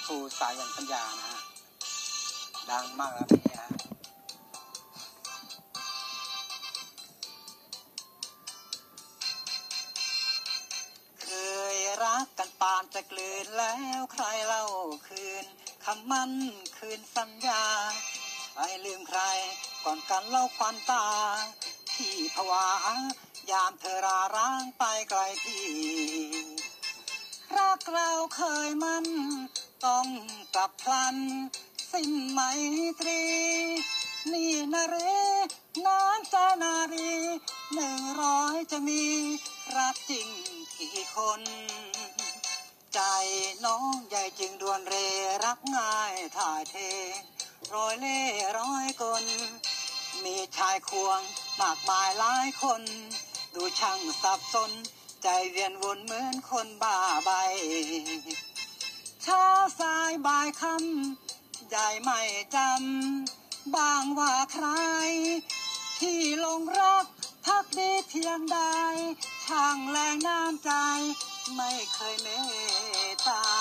ครูสายันปัญญานะฮะดังมากแล้วนี่ฮะเคยรักกันปานจะกลืนแล้วใครเล่าคืนคำมั่นคืนสัญญาใครลืมใครก่อนกันเล่าควันตาพี่ผวายามเธอราร้างไปไกลพี่รักเราเคยมันต้องกลับพลันสิ้นไมตรีนี่นาเรน้ำใจนารี100จะมีรักจริงกี่คนใจน้องใหญ่จึงดวนเรรักง่ายถ่ายเทร้อยเล่ร้อยกลมีชายควงมากมายหลายคนดูช่างสับสนใจเวียนวนเหมือนคนบ้าใบเช้าสายบ่ายค่ำใหญ่ไม่จำบ้างว่าใครที่ลงรักพักดีเพียงใดช่างแรงน้ำใจไม่เคยเมตตา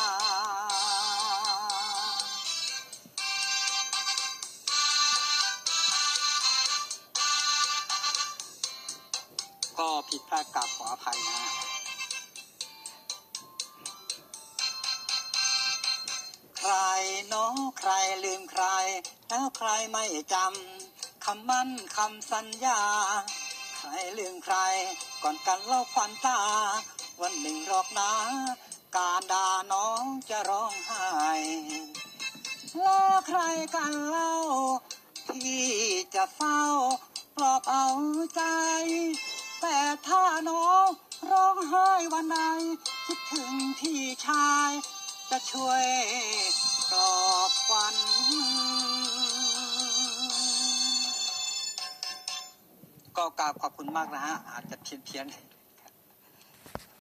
ก็ผิดพลาดกราบขออภัยนะใครเนาะใครลืมใครแล้วใครไม่จำคำมั่นคำสัญญาใครลืมใครก่อนกันเล่าควันตาวันหนึ่งหรอกนะการด่าน้องจะร้องไห้แล้วใครกันเล่าที่จะเฝ้าปลอบเอาใจแต่ถ้าน้องร้องไห้วันใดคิดถึงพี่ชายจะช่วยปลอบขวัญก็กราบขอบคุณมากนะฮะอาจจะเพี้ยน